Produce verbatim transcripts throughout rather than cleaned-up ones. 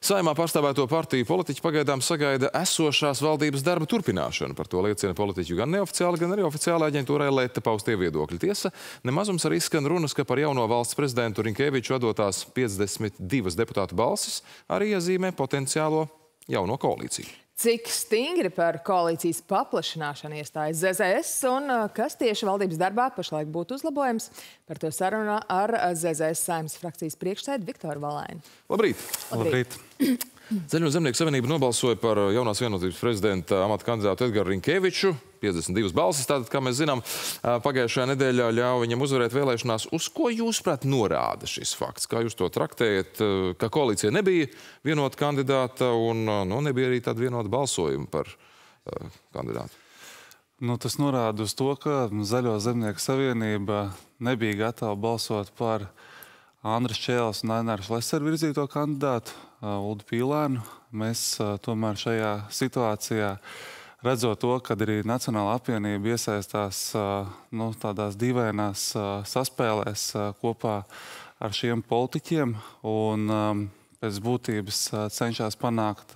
Saeimā pārstāvēto partiju politiķi pagaidām sagaida esošās valdības darba turpināšanu. Par to liecina politiķu gan neoficiāli, gan arī oficiāli aģentūrai Leta paustie viedokļi. Tiesa, nemazums arī skan runas, ka par jauno valsts prezidentu Rinkeviču atdotās piecdesmit divas deputātu balsis arī iezīmē potenciālo jauno koalīciju. Cik stingri par koalīcijas paplašināšanu iestājas Z Z S un kas tieši valdības darbā pašlaik būtu uzlabojams? Par to sarunā ar Z Z S Saeimas frakcijas priekšsēdi Viktoru Valēnu. Labrīt! Labrīt! Zaļo zemnieku savienība nobalsoja par jaunās vienotības prezidenta amata kandidātu Edgaru Rinkeviču. piecdesmit divas balsis, tātad, kā mēs zinām, pagājušajā nedēļā ļauj viņam uzvarēt vēlēšanās. Uz ko jūsuprāt norāda šis fakts? Kā jūs to traktējat? Ka koalīcija nebija vienota kandidāta un nu, nebija arī tāda vienota balsojuma par uh, kandidātu? Nu, tas norāda uz to, ka Zaļo zemnieku savienība nebija gatava balsot par Andris Čēles un Aināra Šlesera virzīto kandidātu, Uldu Pīlēnu. Mēs tomēr šajā situācijā, redzot to, kad arī Nacionālā apvienība iesaistās nu, tādās dīvainās saspēlēs kopā ar šiem politiķiem un pēc būtības cenšas panākt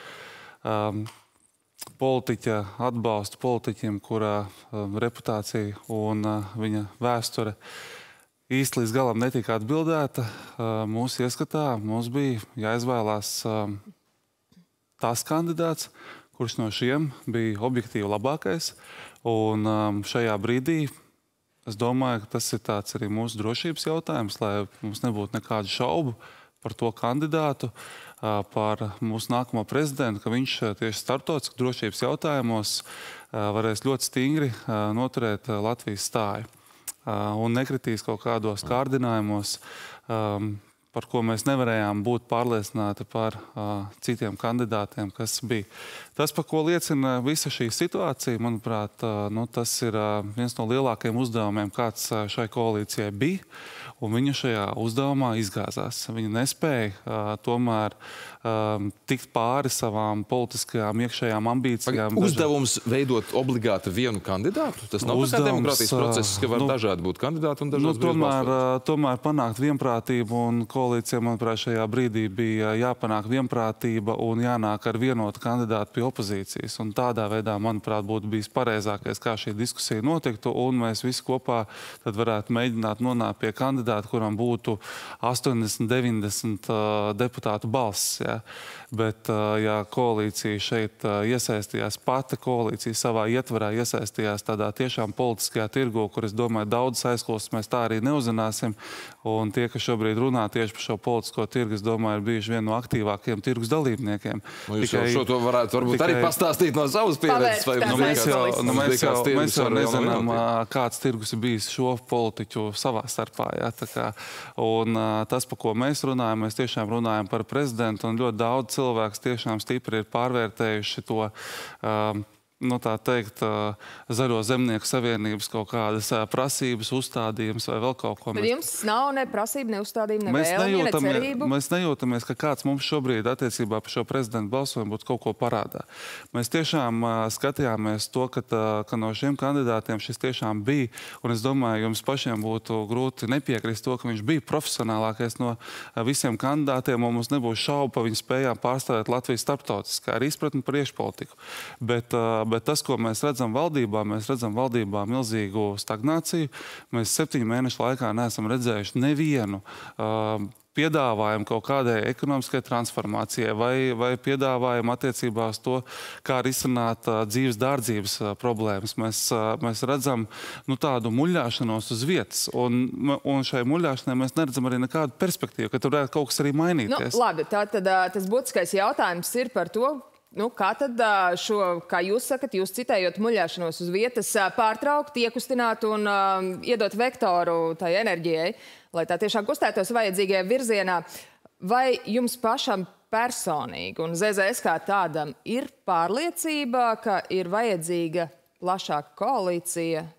politiķa atbalstu politiķiem, kurā reputācija un viņa vēsture īsti līdz galam netika atbildēta. Mūsu ieskatā mums bija jāizvēlās tas kandidāts, kurš no šiem bija objektīvi labākais. Un šajā brīdī es domāju, ka tas ir tāds arī mūsu drošības jautājums, lai mums nebūtu nekādu šaubu par to kandidātu, par mūsu nākamo prezidentu, ka viņš tieši starptautisku drošības jautājumos varēs ļoti stingri noturēt Latvijas stāju un nekritīs kaut kādos kārdinājumos, par ko mēs nevarējām būt pārliecināti par citiem kandidātiem, kas bija. Tas, par ko liecina visa šī situācija, manuprāt, nu, tas ir viens no lielākajiem uzdevumiem, kāds šai koalīcijai bija, un viņa šajā uzdevumā izgāzās. Viņa nespēja uh, tomēr uh, tikt pāri savām politiskajām iekšējām ambīcijām. Pag, uzdevums veidot obligāti vienu kandidātu? Tas nav uzdevums, kā demokrātijas process, ka var nu, dažādi būt kandidāti un dažādas nu, tomēr, uh, tomēr panākt vienprātību, un koalīcija, manuprāt, šajā brīdī bija jāpanāk vienprātība un jānāk ar vienotu kandidātu pie opozīcijas. Un tādā veidā, manuprāt, būtu bijis pareizākais, kā šī diskusija notiktu, un mēs visi kopā tad varētu mēģināt nonākt pie kandidātu, kuram būtu astoņdesmit, deviņdesmit uh, deputātu balss. Ja? Bet, uh, ja koalīcija šeit uh, iesaistījās, pati koalīcija savā ietvarā iesaistījās tādā tiešām politiskajā tirgu, kur, es domāju, daudz aizklausas mēs tā arī neuzzināsim. Un tie, kas šobrīd runā tieši par šo politisko tirgu, es domāju, ir bijuši vieni no aktīvākiem tirgus dalībniekiem. Nu, jūs tikai, jau šo to varētu varbūt tikai, arī pastāstīt no savas pieredzes. Vai, nu, mēs jau, nu, mēs jau, mēs jau nezinām, kāds tirgus ir bijis šo politiķu savā starpā. Ja? Tā kā, un tas, par ko mēs runājam, mēs tiešām runājam par prezidentu, un ļoti daudz cilvēks tiešām stipri ir pārvērtējuši to, um, nu tā teikt, Zaļo zemnieku savienības kaut kādas prasības, uzstādījums vai vēl kaut ko. Bet mēs... jums nav ne prasība, ne uzstādījuma, ne mēs vēlmi, ne cerību? Mēs nejūtamies, ka kāds mums šobrīd attiecībā par šo prezidentu balsojumu būtu kaut ko parādā. Mēs tiešām uh, skatījāmies to, ka, tā, ka no šiem kandidātiem šis tiešām bija, un es domāju, jums pašiem būtu grūti nepiekrist to, ka viņš bija profesionālākais no uh, visiem kandidātiem, un mums nebūs šaubu par viņu spējām pārstāvēt Latvijas starptautiskā, arī izpratni par iekšpolitiku. Bet, uh, Bet tas, ko mēs redzam valdībā, mēs redzam valdībā milzīgu stagnāciju. Mēs septiņu mēnešu laikā neesam redzējuši nevienu uh, piedāvājumu kaut kādai ekonomiskai transformācijai vai, vai piedāvājumu attiecībā uz to, kā risināt uh, dzīves dārdzības uh, problēmas. Mēs, uh, mēs redzam nu, tādu muļāšanos uz vietas, un, un šai muļāšanai mēs neredzam arī nekādu perspektīvu, ka tur varētu kaut kas arī mainīties. Nu, labi, tā tad uh, tas būtiskais jautājums ir par to, nu, kā tad šo, kā jūs sakat, jūs citējot muļāšanos uz vietas, pārtraukt, iekustināt un uh, iedot vektoru tai enerģijai, lai tā tiešām kustētos vajadzīgajā virzienā. Vai jums pašam personīgi un Z Z S kā tādam ir pārliecība, ka ir vajadzīga plašāka koalīcija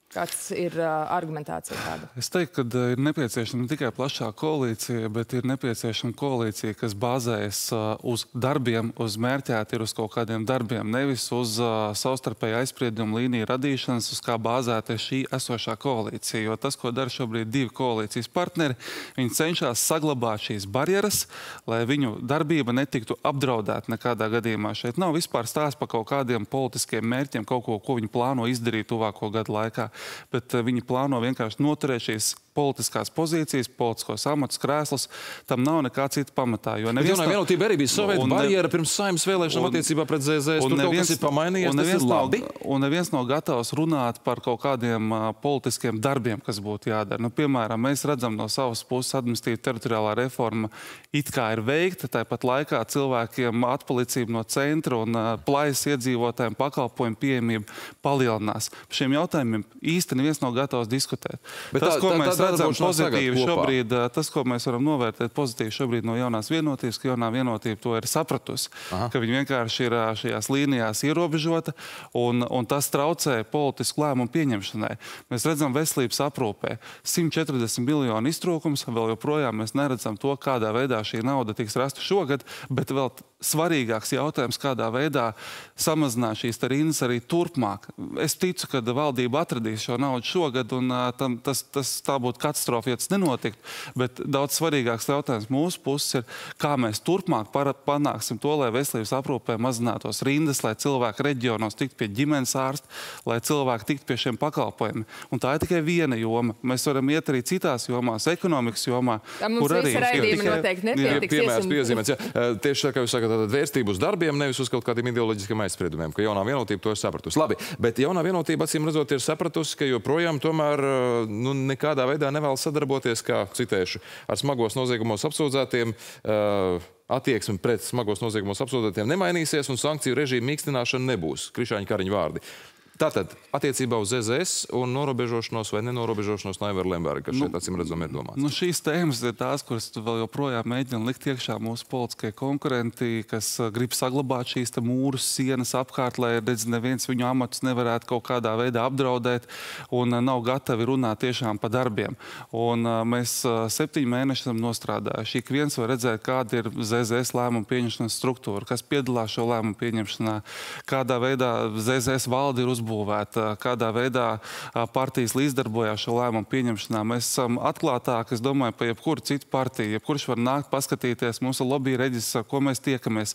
Kāds ir uh, argumentācija tāda? Es teiktu, ka ir nepieciešama ne tikai plašā koalīcija, bet ir nepieciešama koalīcija, kas bāzējas uh, uz darbiem, uz mērķēti ir uz kaut kādiem darbiem, nevis uz uh, savstarpēju aizspriedumu līniju radīšanas, uz kā bāzēta šī esošā koalīcija. Jo tas, ko dara šobrīd divi koalīcijas partneri, viņi cenšas saglabāt šīs barjeras, lai viņu darbība netiktu apdraudēta nekādā gadījumā. Šeit nav vispār stāsts par kaut kādiem politiskiem mērķiem, kaut ko, ko viņi plāno izdarīt tuvāko gadu laikā. Bet viņi plāno vienkārši noturēt šīs politiskās pozīcijas, politiskos amatus, krēslus. Tam nav nekā cita pamatā. Jo bet jaunā vienotība arī bija sovieta barjera pirms Saeimas vēlēšanām attiecībā pret Z Z S. Tur neviens, kaut kas ir pamainījies, tas ir labi. Nav, un neviens nav gatavs runāt par kaut kādiem uh, politiskiem darbiem, kas būtu jādara. Nu, piemēram, mēs redzam no savas puses administratīva teritoriālā reforma it kā ir veikta, tāpat laikā cilvēkiem atpalicība no centra un uh, plajas iedzīvotājiem pakalpojumu pieejamība palielinās. Par šiem jautājumiem īsti neviens nav gatavs diskutēt. Bet tas, tā, ko tā, mēs tā, redzam pozitīvi šobrīd, tas, ko mēs varam novērtēt pozitīvi šobrīd no jaunās vienotības, ka jaunā vienotība to ir sapratusi, Aha. ka viņi vienkārši ir šajās līnijās ierobežota un, un tas traucē politisku lēmumu pieņemšanai. Mēs redzam veselības aprūpē simt četrdesmit miljonu iztrūkums, vēl joprojām mēs neredzam to, kādā veidā šī nauda tiks rasta šogad, bet vēl svarīgāks jautājums, kādā veidā samazināt šīs rindas arī turpmāk. Es ticu, ka valdība atradīs šo naudu šogad, un tam, tas, tas tā būtu katastrofa, ja tas nenotiktu. Bet daudz svarīgāks jautājums mūsu puses ir, kā mēs turpmāk panāksim to, lai veselības aprūpē mazinātos rindas, lai cilvēki reģionos tiktu pie ģimenes ārsta, lai cilvēki tiktu pie šiem pakalpojumiem. Un tā ir tikai viena joma. Mēs varam iet arī citās jomās, ekonomikas jomā, kur arī ir tikai piemērs piezīmēts. Ja, tieši tā, kā jūs sakat, tātad vērstību uz darbiem, nevis uz kaut kādiem ideoloģiskiem aizspriedumiem, ka jaunā vienotība to ir sapratusi. Labi, bet jaunā vienotība, acīm redzot, ir sapratusi, ka joprojām tomēr nu, nekādā veidā nevēlas sadarboties, kā citēšu, ar smagos noziegumos apsūdzētiem. Uh, attieksme pret smagos noziegumos apsūdzētiem nemainīsies un sankciju režīmu mīkstināšana nebūs. Krišāņa Kariņa vārdi. Tātad, attiecībā uz Z Z S un norobežošanos vai nenorobežošanos Naivera Lemberga, kas šeit acīm redzam ir domāts. Nu, šīs tēmas ir tās, kuras vēl joprojām mēģina likt iekšā mūsu politiskie konkurenti, kas grib saglabāt šīs te mūrus, sienas apkārt, lai redz, neviens viņu amatus nevarētu kaut kādā veidā apdraudēt un nav gatavi runāt tiešām par darbiem. Un mēs septiņi mēneši esam nostrādājuši. Ik viens var redzēt, kāda ir Z Z S lēmuma pieņemšanas struktūra, kas piedalās šo lēmumu pieņemšanā, kādā veidā Z Z S valde ir uzbūvēta, kādā veidā partijas līdzdarbojās šo lēmumu pieņemšanā. Mēs esam atklātāki, es domāju, par jebkuru citu partiju. Jebkurš var nākt paskatīties mūsu lobby reģistrā, ko mēs tiekamies,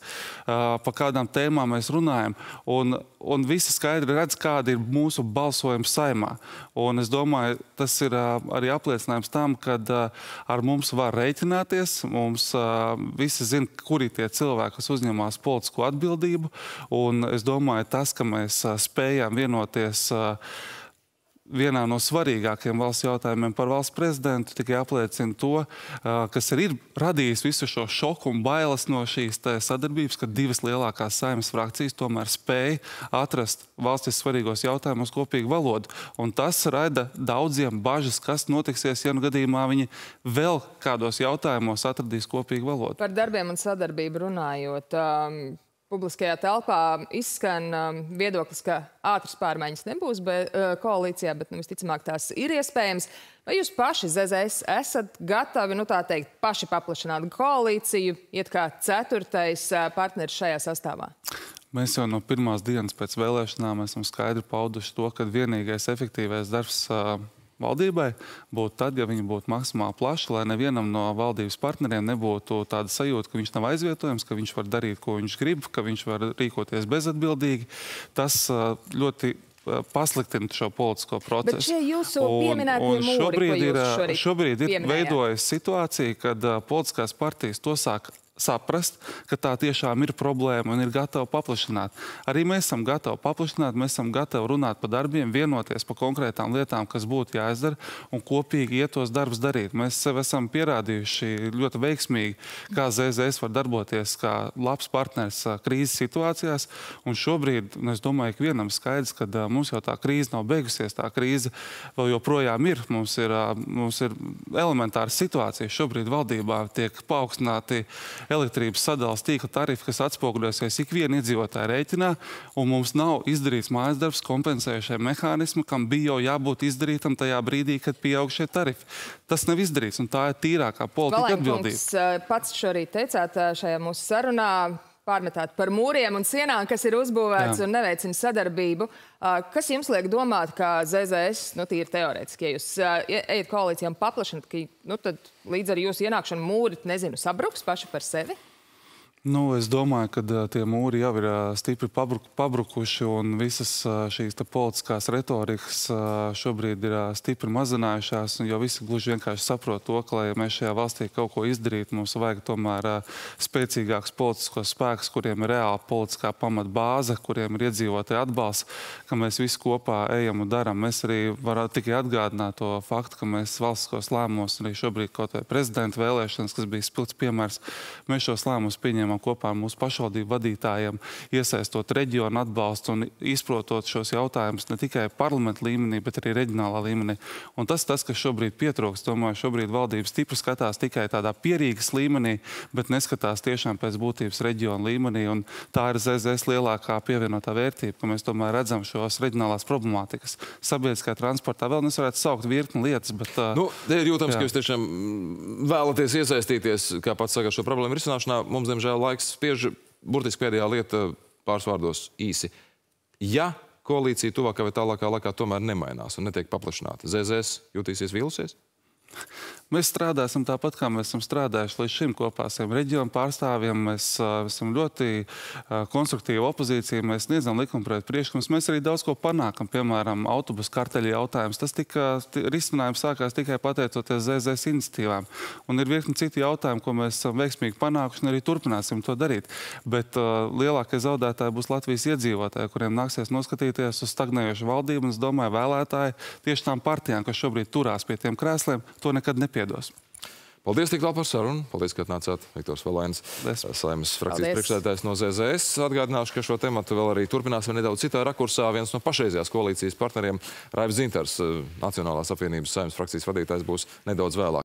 pa kādām tēmām mēs runājam. Un, un visi skaidri redz, kāda ir mūsu balsojums Saeimā. Un es domāju, tas ir arī apliecinājums tam, kad ar mums var rēķināties. Mums visi zina, kuri tie cilvēki, kas uzņemās politisko atbildību. Un es domāju, tas, ka mēs spējām vienoties vienā no svarīgākiem valsts jautājumiem par valsts prezidentu, tikai apliecina to, kas arī ir radījis visu šo šoku un bailes no šīs sadarbības, ka divas lielākās Saeimas frakcijas tomēr spēja atrast valstis svarīgos jautājumos kopīgu valodu. Un tas raida daudziem bažas, kas notiksies, ja nu gadījumā viņi vēl kādos jautājumos atradīs kopīgu valodu. Par darbiem un sadarbību runājot, um... publiskajā telpā izskan um, viedoklis, ka ātras pārmaiņas nebūs be, uh, koalīcijā, bet nu, visticamāk tās ir iespējams. Vai jūs paši, Z Z S, esat gatavi, nu tā teikt, paši paplašināt koalīciju, iet kā ceturtais uh, partneris šajā sastāvā? Mēs jau no pirmās dienas pēc vēlēšanām esam skaidri pauduši to, ka vienīgais efektīvais darbs uh, valdībai būtu tad, ja viņi būtu maksimāli plaši, lai nevienam no valdības partneriem nebūtu tāda sajūta, ka viņš nav aizvietojams, ka viņš var darīt, ko viņš grib, ka viņš var rīkoties bezatbildīgi. Tas ļoti pasliktina šo politisko procesu. Bet šie jūsu pieminētie mūri, šobrīd ko jūs ir, šorīt šobrīd ir pieminējāt? veidojas situācija, kad politiskās partijas to sāk saprast, ka tā tiešām ir problēma un ir gatava paplašināt. Arī mēs esam gatavi paplašināt, mēs esam gatavi runāt par darbiem, vienoties par konkrētām lietām, kas būtu jāizdara, un kopīgi iet tos darbus darīt. Mēs sev esam pierādījuši ļoti veiksmīgi, kā Z Z S var darboties kā labs partners krīzes situācijās, un šobrīd, es domāju, ka vienam skaidrs, ka mums jau tā krīze nav beigusies, tā krīze vēl joprojām ir. Mums ir, mums ir elementāra situācija šobrīd valdībā, tiek paaugstināti elektrības sadalas tīkla tarifi, kas atspoguļosies ikviena iedzīvotāja rēķinā, un mums nav izdarīts mājasdarbs kompensējušai mehānismu, kam bija jau jābūt izdarītam tajā brīdī, kad pieaug šie tarifi. Tas nav izdarīts, un tā ir tīrākā politika atbildība. Valēnkungs, pats šorīt teicāt šajā mūsu sarunā, pārmetāt par mūriem un sienām, kas ir uzbūvēts Jā. un neveicina sadarbību. Kas jums liek domāt, ka Z Z S, nu tīri teorētiski, ja jūs ejat koalīcijām paplašināt, ka nu, tad līdz ar jūsu ienākšanu mūri, nezinu, sabruks paši par sevi? Nu, es domāju, ka tie mūri jau ir stipri pabruk, pabrukuši un visas šīs politiskās retorikas šobrīd ir stipri mazinājušās, jo visi gluži vienkārši saprot to, ka, lai mēs šajā valstī kaut ko izdarītu, mums vajag tomēr spēcīgāks politiskos spēkus, kuriem ir reāla politiskā pamatbāze, kuriem ir iedzīvotāji atbalsts, ka mēs visi kopā ejam un daram. Mēs arī varam tikai atgādināt to faktu, ka mēs valstiskos lēmumos, arī šobrīd kaut vai prezidenta vēlēšanas, kas bija spilgts piemērs, mēs šos lēmumus pieņemam kopā ar mūsu pašvaldību vadītājiem, iesaistot reģionu atbalstu un izprotot šos jautājumus ne tikai parlamenta līmenī, bet arī reģionālā līmenī. Un tas, tas kas šobrīd pietrūkst, domāju, šobrīd valdība stipri skatās tikai tādā pierīgas līmenī, bet neskatās tiešām pēc būtības reģionu līmenī. Un tā ir Z Z S lielākā pievienotā vērtība, ka mēs tomēr redzam šos reģionālās problemātikas. Sabiedriskā transportā vēl nesvarētu saukt virkni lietas, bet... Nu, ir jūtams, jā. ka jūs tiešām vēlaties iesaistīties, kā pats saka, šo problēmu risināšanā. Mums, diemžēl, laiks spiež, burtiski pēdējā lieta pāris vārdos īsi. Ja koalīcija tuvākā vai tālākā laikā tomēr nemainās un netiek paplašināta, Z Z S jutīsies vīlusies? Mēs strādāsim tāpat, kā mēs esam strādājuši līdz šim kopā ar saviem reģionu pārstāvjiem. Mēs uh, esam ļoti uh, konstruktīva opozīcija, mēs sniedzam likumprojektu priekšlikumus. Mēs arī daudz ko panākam, piemēram, autobusu karteļu jautājums. Tas tika, risinājums sākās tikai pateicoties Z Z S iniciatīvām. Un ir virkni citu jautājumu, ko mēs esam veiksmīgi panākuši un arī turpināsim to darīt. Bet uh, lielākie zaudētāji būs Latvijas iedzīvotāji, kuriem nāksies noskatīties uz stagnējošu valdību. Un es domāju, vēlētāji tieši tām partijām, kas šobrīd turās pie tiem krēsliem, to nekad nepiedos. Paldies tik tālu par sarunu. Paldies, ka atnācāt. Viktors Valēns, Saeimas frakcijas priekšsēdētājs no Z Z S. Atgādināšu, ka šo tematu vēl arī turpināsim nedaudz citā rakursā. Viens no pašreizējās koalīcijas partneriem, Raivs Dzintars, Nacionālās apvienības Saeimas frakcijas vadītājs, būs nedaudz vēlāk.